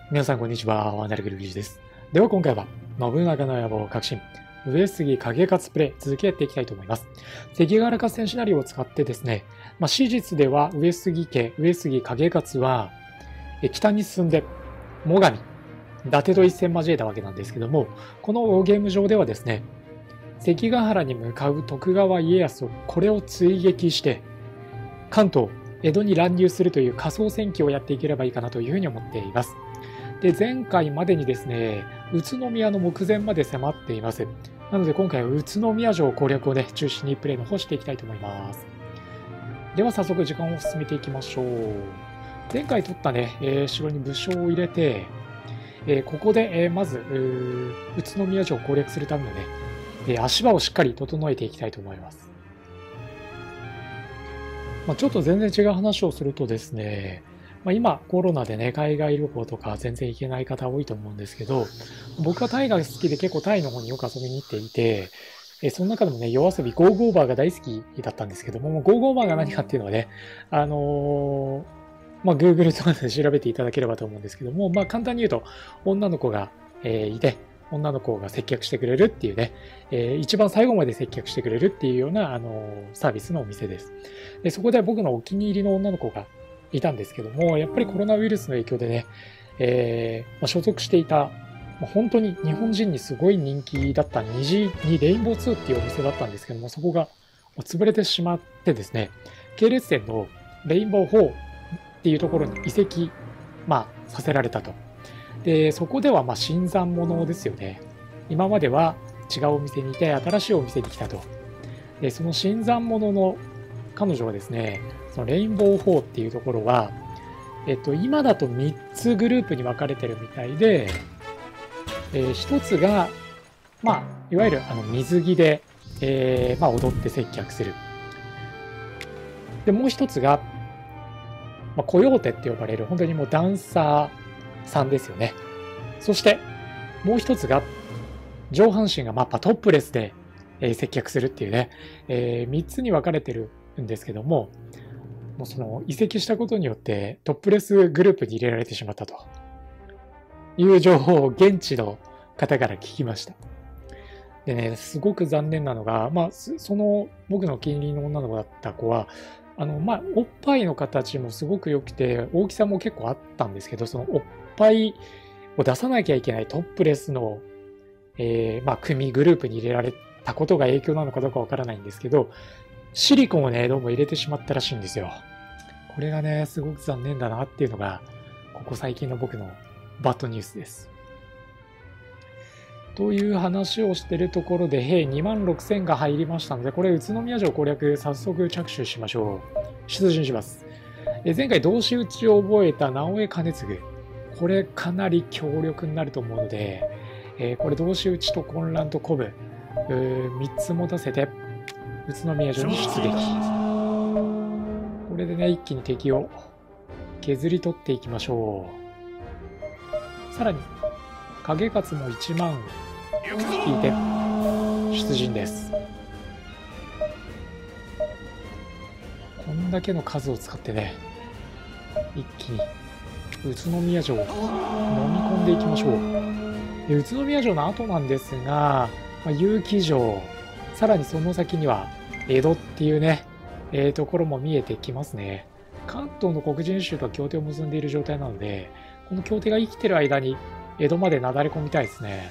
皆さんこんにちは、ワンダルグルギジです。では今回は、信長の野望革新、上杉景勝プレイ、続きやっていきたいと思います。関ヶ原合戦シナリオを使ってですね、史実では上杉家、上杉景勝は、北に進んで、最上、伊達と一戦交えたわけなんですけども、このゲーム上ではですね、関ヶ原に向かう徳川家康を、これを追撃して、関東、江戸に乱入するという仮想戦記をやっていければいいかなというふうに思っています。で、前回までにですね、宇都宮の目前まで迫っています。なので今回は宇都宮城攻略をね、中心にプレイの方していきたいと思います。では早速時間を進めていきましょう。前回取ったね、城に武将を入れて、ここで、まず宇都宮城を攻略するためのね、足場をしっかり整えていきたいと思います。ちょっと全然違う話をするとですね、今コロナでね、海外旅行とか全然行けない方多いと思うんですけど、僕はタイが好きで結構タイの方によく遊びに行っていて、その中でもね、夜遊びゴーゴーバーが大好きだったんですけども、ゴーゴーバーが何かっていうのはね、Google とかで調べていただければと思うんですけども、簡単に言うと、女の子が、いて、女の子が接客してくれるっていうね、一番最後まで接客してくれるっていうような、サービスのお店です。で、そこで僕のお気に入りの女の子がいたんですけども、やっぱりコロナウイルスの影響でね、所属していた、本当に日本人にすごい人気だった虹にレインボー2っていうお店だったんですけども、そこが潰れてしまってですね、系列店のレインボー4っていうところに移籍、させられたと。で、そこでは新参者ですよね。今までは違うお店にいて、新しいお店に来たと。で、その新参者の彼女はですね、そのレインボー4っていうところは、今だと3つグループに分かれてるみたいで、1つが、いわゆる水着で、踊って接客する。で、もう1つが、コヨーテって呼ばれる、本当にもうダンサーさんですよね。そして、もう1つが、上半身がトップレスで、接客するっていうね、3つに分かれてるんですけども、もうその移籍したことによってトップレスグループに入れられてしまったという情報を現地の方から聞きました。でね、すごく残念なのが、その僕のお気に入りの女の子だった子は、おっぱいの形もすごく良くて、大きさも結構あったんですけど、そのおっぱいを出さなきゃいけないトップレスの、組グループに入れられたことが影響なのかどうかわからないんですけど、シリコンをね、どうも入れてしまったらしいんですよ。これがね、すごく残念だなっていうのが、ここ最近の僕のバッドニュースです。という話をしているところで、兵26,000が入りましたので、これ宇都宮城攻略、早速着手しましょう。出陣します。前回同士討ちを覚えた直江兼次。これかなり強力になると思うので、これ同士討ちと混乱と鼓舞、3つ持たせて、宇都宮城に出撃。これでね、一気に敵を削り取っていきましょう。さらに、景勝も1万引いて、出陣です。こんだけの数を使ってね、一気に宇都宮城を飲み込んでいきましょう。で、宇都宮城の後なんですが、結城城、さらにその先には江戸っていうね、ところも見えてきますね。関東の黒人衆とは協定を結んでいる状態なので、この協定が生きてる間に江戸までなだれ込みたいですね。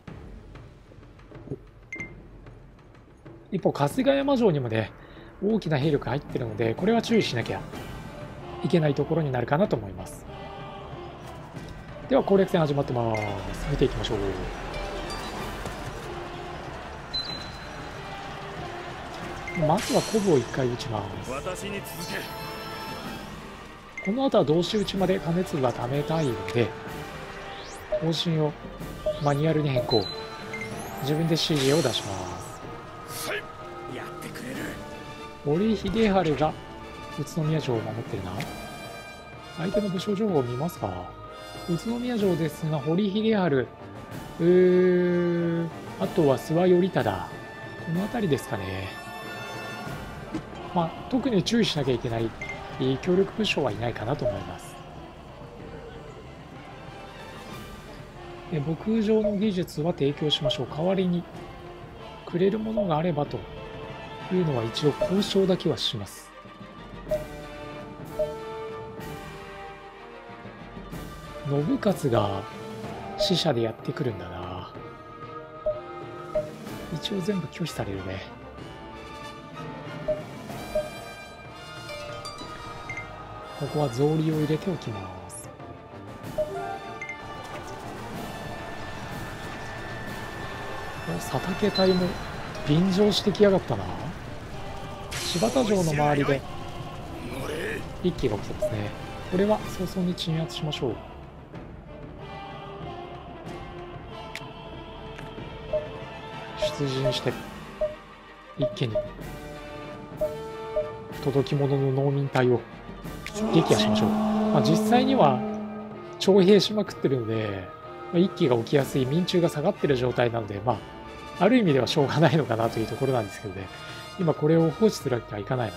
一方、春日山城にもね、大きな兵力入ってるので、これは注意しなきゃいけないところになるかなと思います。では攻略戦始まってます。見ていきましょう。まずはコブを1回打ちます。 私に続け。 この後は同士打ちまで金粒は貯めたいので、方針をマニュアルに変更。自分で指示を出します。 はい、やってくれる。 堀秀治が宇都宮城を守ってるな。相手の武将情報を見ますか。宇都宮城ですが、堀秀治、あとは諏訪頼忠、この辺りですかね。特に注意しなきゃいけない強力武将はいないかなと思います。 牧場の技術は提供しましょう。代わりにくれるものがあればというのは一応交渉だけはします。信勝が使者でやってくるんだな。一応全部拒否されるね。ここは草履を入れておきます。佐竹隊も便乗してきやがったな。柴田城の周りで一揆が起きてますね。これは早々に鎮圧しましょう。出陣して一気に届き物の農民隊を撃破しましょう。実際には徴兵しまくってるので、一揆が起きやすい、民中が下がってる状態なので、ある意味ではしょうがないのかなというところなんですけどね、今これを放置するわけにはいかないの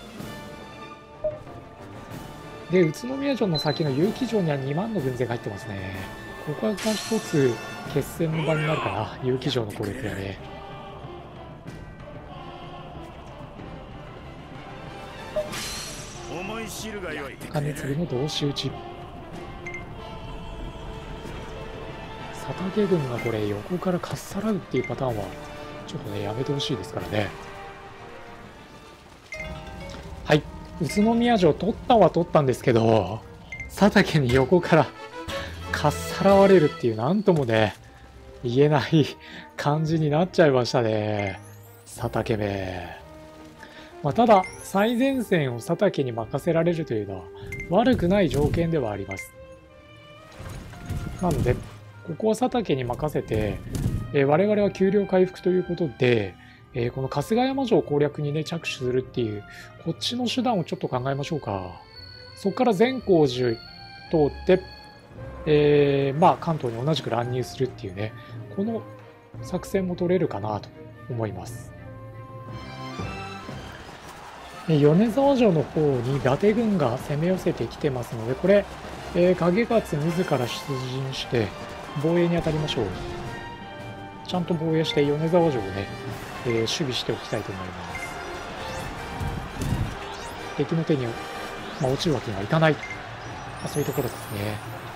で。で、宇都宮城の先の結城城には2万の軍勢が入ってますね。ここが一つ決戦の場になるかな、結城城の攻撃だね。金継の同士討ち。佐竹軍がこれ横からかっさらうっていうパターンはちょっとねやめてほしいですからね。はい、宇都宮城取ったは取ったんですけど、佐竹に横からかっさらわれるっていう、なんともね言えない感じになっちゃいましたね、佐竹め。ただ最前線を佐竹に任せられるというのは悪くない条件ではあります。なのでここは佐竹に任せて、我々は給料回復ということで、この春日山城攻略にね着手するっていうこっちの手段をちょっと考えましょうか。そこから善光寺通って、関東に同じく乱入するっていうね、この作戦も取れるかなと思います。米沢城の方に伊達軍が攻め寄せてきてますので、これ、景勝自ら出陣して防衛に当たりましょう。ちゃんと防衛して米沢城をね、守備しておきたいと思います。敵の手に、落ちるわけにはいかない、そういうところですね。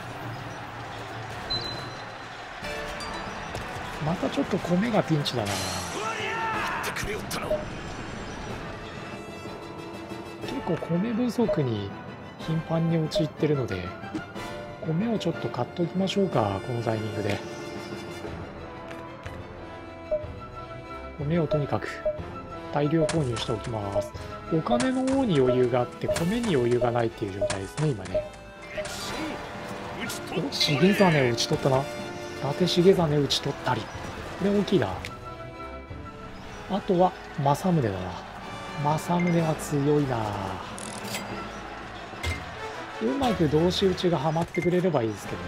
またちょっと米がピンチだな。結構米不足に頻繁に陥ってるので、米をちょっと買っておきましょうか、このタイミングで。米をとにかく大量購入しておきます。お金の方に余裕があって米に余裕がないっていう状態ですね、今ね。お、重実を打ち取ったな。伊達重実打ち取ったり、これ大きいな。あとは政宗だな。政宗は強いな。うまく同士打ちがはまってくれればいいですけど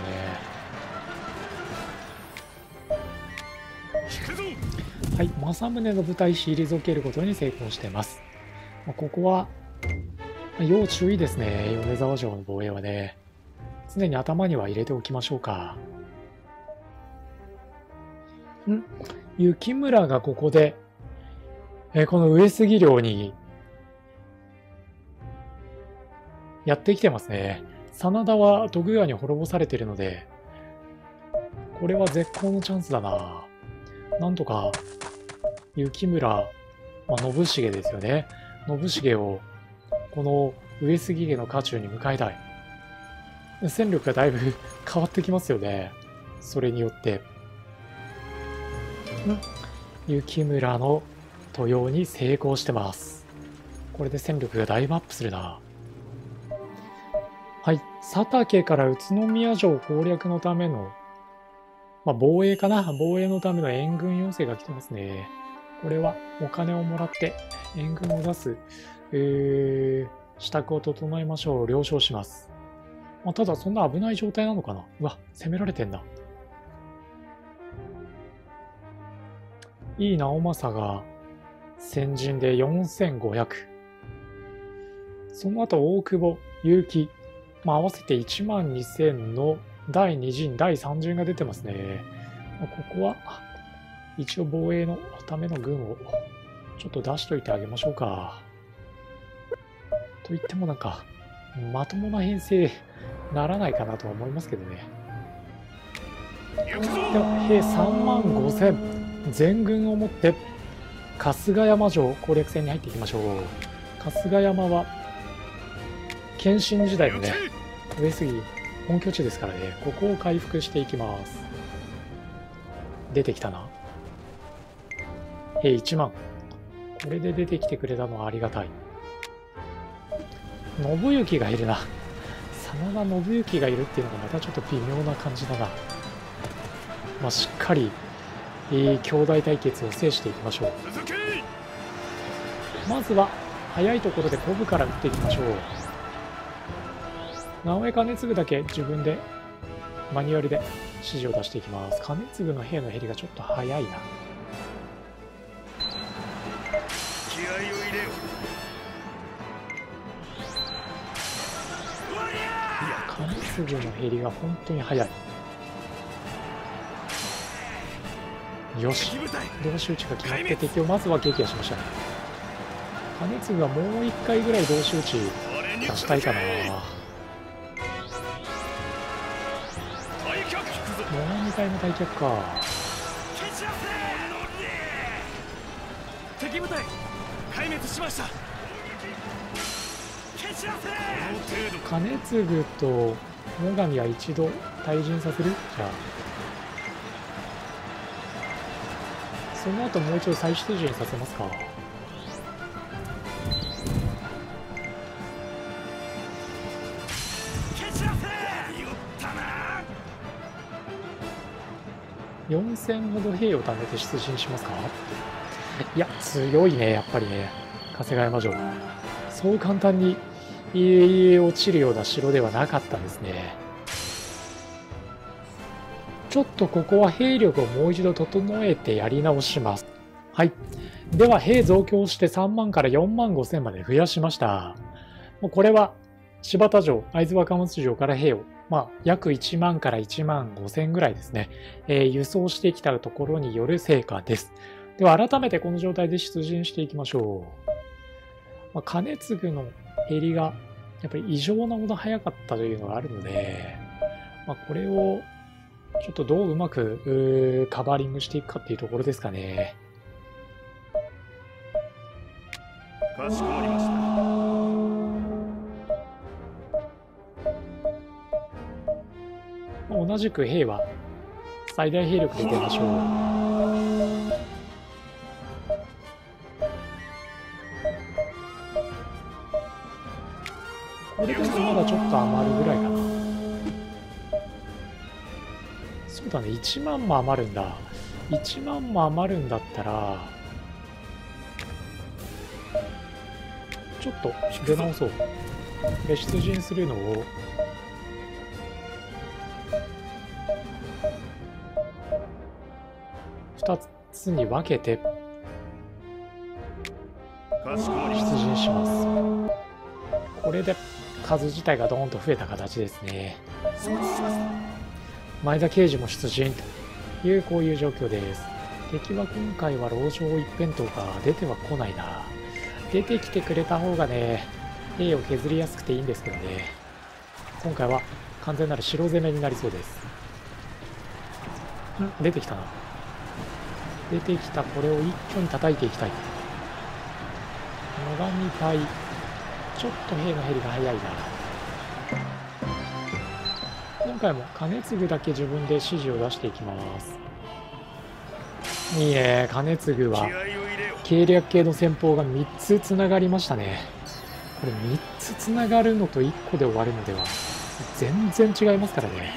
ね。はい、政宗の部隊退けることに成功しています。ここは要注意ですね。米沢城の防衛はね、常に頭には入れておきましょうか。雪村がここでこの上杉領にやってきてますね。真田は徳川に滅ぼされているので、これは絶好のチャンスだな。なんとか雪村、信繁ですよね。信繁をこの上杉家の家中に迎えたい。戦力がだいぶ変わってきますよね。それによって。雪村の登用に成功してます。これで戦力がだいぶアップするな。はい、佐竹から宇都宮城攻略のための、防衛かな、防衛のための援軍要請が来てますね。これはお金をもらって援軍を出す、支度を整えましょう。了承します。ただそんな危ない状態なのかな。うわ、攻められてんだ。井伊直政が先陣で4500。その後大久保、結城、合わせて12000の第2陣、第3陣が出てますね。ここは一応防衛のための軍をちょっと出しといてあげましょうか。と言ってもなんかまともな編成ならないかなとは思いますけどね。では兵3万5000、全軍を持って春日山城攻略戦に入っていきましょう。春日山は謙信時代のね上杉本拠地ですからね、ここを回復していきます。出てきたな。兵1万、これで出てきてくれたのはありがたい。信行がいるな。真田信行がいるっていうのがまたちょっと微妙な感じだな。まあ、しっかり、兄弟対決を制していきましょう。まずは早いところでコブから打っていきましょう。直江兼次だけ自分でマニュアルで指示を出していきます。兼次の兵の減りがちょっと早いな。 気合を入れよ。 兼次の減りが本当に早い。よし、同士討ちが決まって敵をまずは撃破しましたね。兼次はもう一回ぐらい同士討ち出したいかな。もう2回の退却か。 敵部隊壊滅しました。 兼次と最上は一度退陣させる。じゃあその後もう一度再出陣させますか。4000ほど兵を貯めて出陣しますか。いや強いね、やっぱりね。春日山城そう簡単に落ちるような城ではなかったですね。ちょっとここは兵力をもう一度整えてやり直します。はい。では兵増強して3万から4万5千まで増やしました。もうこれは柴田城、会津若松城から兵を、約1万から1万5千ぐらいですね、輸送してきたところによる成果です。では改めてこの状態で出陣していきましょう。兼次の減りがやっぱり異常なほど早かったというのがあるので、これをちょっとどううまくカバーリングしていくかっていうところですかね。 かしこまりました。 同じく兵は最大兵力で出ましょう。これでもまだちょっと余るぐらいかな。そうだね、1万も余るんだ。1万も余るんだったらちょっと出直そう。で出陣するのを2つに分けて出陣します。これで数自体がドーンと増えた形ですね。前田慶次も出陣というこういう状況です。敵は今回は籠城一辺倒が出てはこないな。出てきてくれた方がね兵を削りやすくていいんですけどね。今回は完全なる城攻めになりそうです。出てきたな。出てきた。これを一挙に叩いていきたい。最上隊ちょっと兵の減りが早いな。今回も兼次だけ自分で指示を出していきます。いいね、兼次は計略系の戦法が3つつながりましたね。これ3つつながるのと1個で終わるのでは全然違いますからね。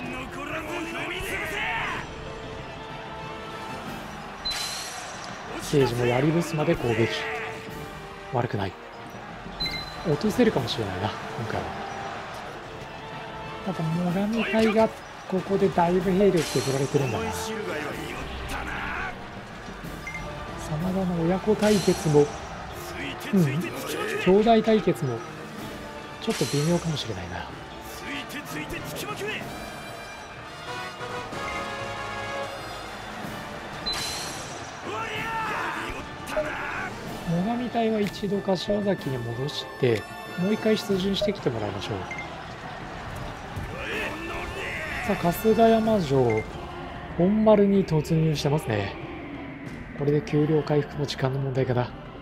刑事も槍衾で攻撃悪くない。落とせるかもしれないな今回は。ただ最上隊がここでだいぶ兵力削られてるんだな。真田の親子対決も兄弟対決もちょっと微妙かもしれないな。 最上隊は一度柏崎に戻して、もう一回出陣してきてもらいましょう。さあ、春日山城、本丸に突入してますね。これで給料回復も時間の問題かな。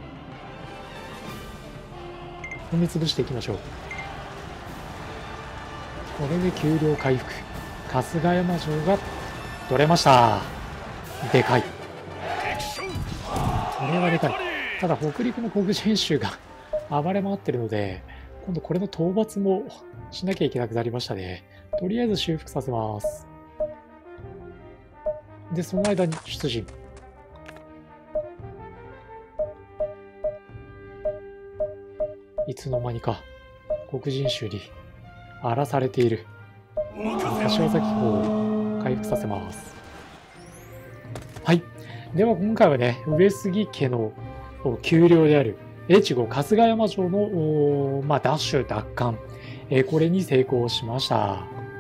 踏み潰していきましょう。これで給料回復。春日山城が取れました。でかい。これはでかい。ただ北陸の黒人衆が暴れ回ってるので、今度これの討伐もしなきゃいけなくなりましたね。とりあえず修復させます。で、その間に出陣。いつの間にか黒人衆に荒らされている。柏崎港を回復させます。はい。では今回はね、上杉家の丘陵である越後春日山城の、奪取奪還、これに成功しました。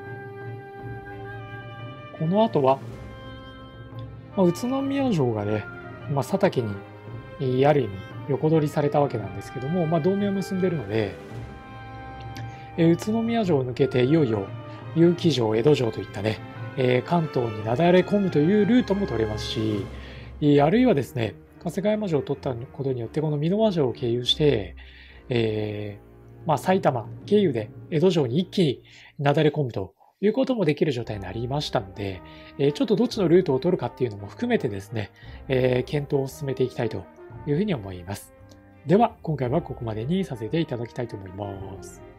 この後は、宇都宮城がね、佐竹にある意味横取りされたわけなんですけども、同盟を結んでいるので、宇都宮城を抜けていよいよ結城城、江戸城といったね、関東になだれ込むというルートも取れますし、あるいはですね、春日山城を取ったことによってこの箕輪城を経由して、埼玉経由で江戸城に一気になだれ込むということもできる状態になりましたので、ちょっとどっちのルートを取るかっていうのも含めてですね、検討を進めていきたいというふうに思います。では今回はここまでにさせていただきたいと思います。